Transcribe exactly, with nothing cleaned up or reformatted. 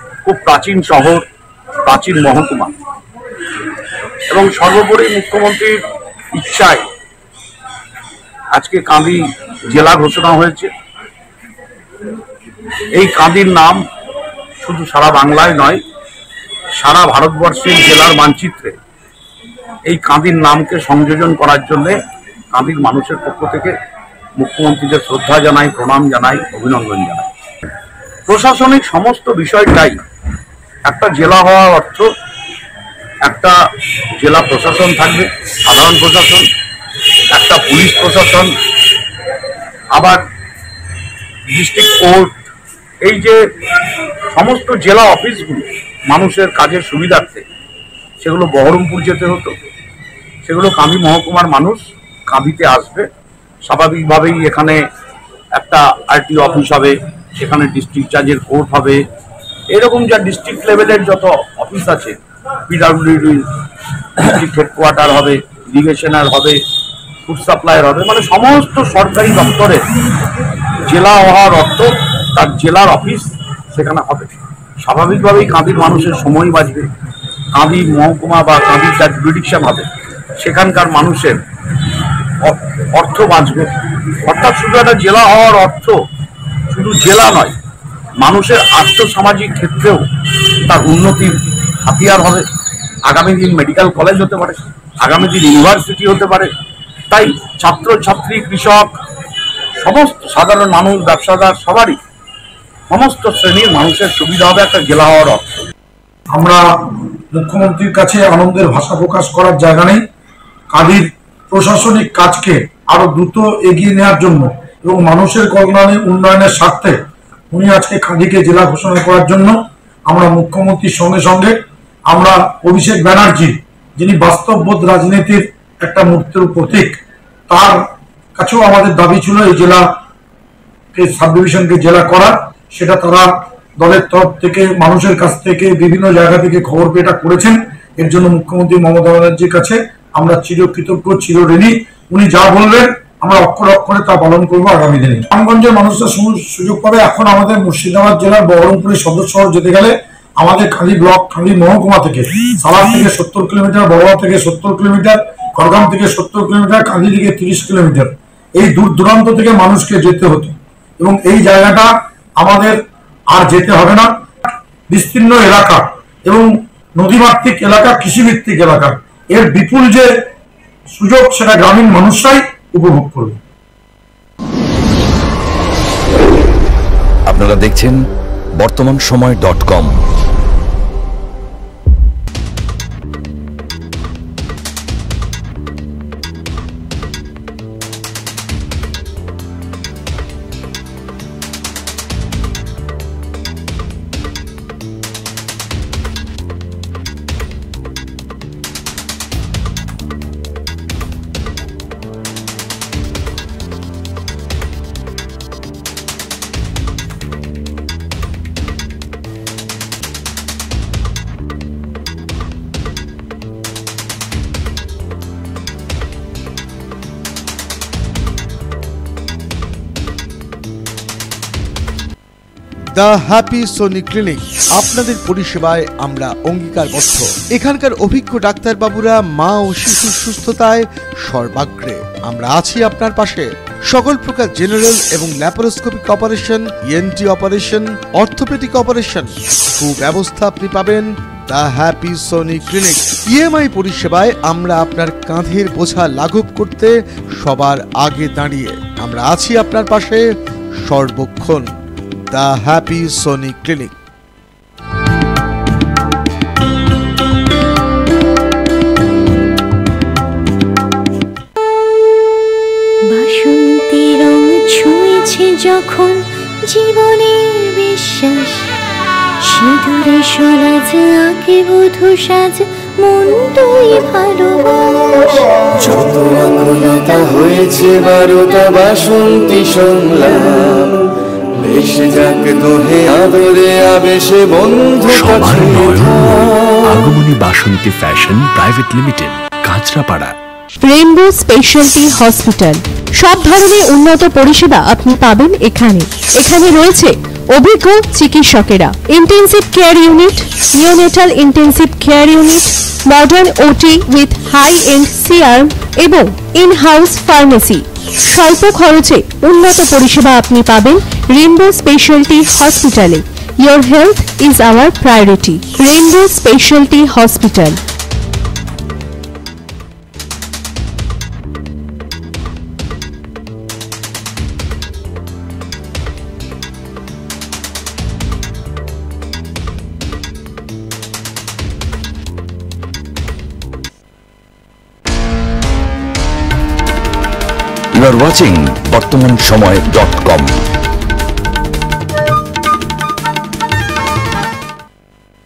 খুব প্রাচীন শহর, প্রাচীন মহকুমা, এবং সর্বোপরি মুখ্যমন্ত্রীর ইচ্ছায় আজকে কাঁদি জেলা ঘোষণা হয়েছে। এই কাঁদির নাম শুধু সারা বাংলায় নয়, সারা ভারতবর্ষের জেলার মানচিত্রে এই কাঁদির নামকে সংযোজন করার জন্য কাঁদির মানুষের পক্ষ থেকে মুখ্যমন্ত্রীকে শ্রদ্ধা জানাই, প্রণাম জানাই, অভিনন্দন জানাই। প্রশাসনিক সমস্ত বিষয়টাই, একটা জেলা হওয়ার অর্থ একটা জেলা প্রশাসন থাকবে, সাধারণ প্রশাসন, একটা পুলিশ প্রশাসন, আবার ডিস্ট্রিক্ট কোর্ট, এই যে সমস্ত জেলা অফিসগুলো মানুষের কাজের সুবিধার্থে, সেগুলো বহরমপুর যেতে হতো, সেগুলো কাঁদি মহকুমার মানুষ কাঁদিতে আসবে। স্বাভাবিকভাবেই এখানে একটা আরটি অফিস হবে, সেখানে ডিস্ট্রিক্ট জাজের কোর্ট হবে, এরকম যা ডিস্ট্রিক্ট লেভেলের যত অফিস আছে, পিডব্লিউডি ডিস্ট্রিক্ট হেডকোয়ার্টার হবে, ইরিগেশনের হবে, ফুড সাপ্লাইয়ের হবে, মানে সমস্ত সরকারি দপ্তরের জেলা হওয়ার অর্থ তার জেলার অফিস সেখানে হবে। স্বাভাবিকভাবেই কাঁদির মানুষের সময় বাঁচবে, কাঁদি মহকুমা বা কাঁদির যা জুরিডিকশন হবে সেখানকার মানুষের অর্থ বাঁচবে। অর্থাৎ শুধু একটা জেলা হওয়ার অর্থ শুধু জেলা নয়, মানুষের আর্থসামাজিক ক্ষেত্রেও তার উন্নতির হাতিয়ার হবে। আগামী দিন মেডিকেল কলেজ হতে পারে, আগামী দিন ইউনিভার্সিটি হতে পারে। তাই ছাত্রছাত্রী, কৃষক, সমস্ত সাধারণ মানুষ, ব্যবসাদার, সবারই সমস্ত শ্রেণীর মানুষের সুবিধা হবে একটা জেলা হওয়ার অর্থ। আমরা মুখ্যমন্ত্রীর কাছে আনন্দের ভাষা প্রকাশ করার জায়গা নেই। কাঁদির প্রশাসনিক কাজকে আরো দ্রুত এগিয়ে নেওয়ার জন্য এবং মানুষের কল্যাণে উন্নয়নের স্বার্থে উনি আজকে কাঁদিকে জেলা ঘোষণা করার জন্য আমরা মুখ্যমন্ত্রীর সঙ্গে সঙ্গে আমরা অভিষেক ব্যানার্জি, যিনি বাস্তববোধ রাজনীতির একটা মূর্তির প্রতীক, তার কাছেও আমাদের দাবি ছিল এই জেলাকে, সাব ডিভিশনকে জেলা করার। সেটা তারা দলের তরফ থেকে, মানুষের কাছ থেকে, বিভিন্ন জায়গা থেকে খবর পেয়ে এটা করেছেন। এর জন্য মুখ্যমন্ত্রী মমতা ব্যানার্জির কাছে আমরা চিরকৃতজ্ঞ, চিরঋণী। উনি যা বলবেন আমরা অক্ষরে অক্ষরে তা পালন করবো আগামী দিনে। গ্রামগঞ্জের মানুষরা সুযোগ পাবে। এখন আমাদের মুর্শিদাবাদ জেলার বহরমপুরের সদর শহর যেতে গেলে আমাদের কাঁদি ব্লক, কাঁদি মহকুমা থেকে সালার থেকে সত্তর কিলোমিটার, বড়োয়া থেকে সত্তর কিলোমিটার, খড়গ্রাম থেকে সত্তর কিলোমিটার, কাঁদি থেকে তিরিশ কিলোমিটার, এই দূর দূরান্ত থেকে মানুষকে যেতে হতো। এবং এই জায়গাটা আমাদের আর যেতে হবে না। বিস্তীর্ণ এলাকা এবং নদীমাতৃক এলাকা, কৃষিভিত্তিক এলাকা, এর বিপুল যে সুযোগ সেটা গ্রামীণ মানুষরাই উপভোগ করবে। আপনারা দেখছেন Bartaman Samay dot com. The happy Soni clinic, আপনাদের পরিষেবায় আমরা অঙ্গীকারবদ্ধ। এখানকার অভিজ্ঞ ডাক্তারবাবুরা মা ও শিশুর সুস্থতায় সর্বাগ্রে। আমরা আছি আপনার পাশে। সকল প্রকার জেনারেল এবং laparoscopic operation, ENT operation, orthopedic operation সুব্যবস্থা আপনি পাবেন the happy Soni clinic. EMI পরিষেবায় আমরা আপনার কাঁধের বোঝা লাঘব করতে সবার আগে দাঁড়িয়ে। আমরা আছি আপনার পাশে সর্বক্ষণ। The happy Soni clinic. বাসন্তী রং ছুঁয়েছে যখন জীবনের বিশ্বাস, সিঁদুরে সরাজ আঁকে বধূ সাজ, মন তুই ভালোবাস। যত আকুলতা হয়েছে বারোটা বাসন্তী সংলাপ, বেশে যাক দোহে আদরে আবেশে বন্ধু কাছে। Agamani Basanti fashion private limited, Kanchrapara. Rainbow speciality hospital, সব ধরনের উন্নত পরিষেবা আপনি পাবেন এখানে। এখানে রয়েছে অভিজ্ঞ চিকিৎসকেরা, intensive care unit, neonatal intensive care unit, modern OT with high end CRM এবং ইন হাউস ফার্মেসি। স্বল্প খরচে উন্নত পরিষেবা আপনি পাবেন রেইনবো স্পেশালিটি হসপিটালে। Your health is our priority. Rainbow Specialty Hospital. You are watching বর্তমান সময় ডট কম।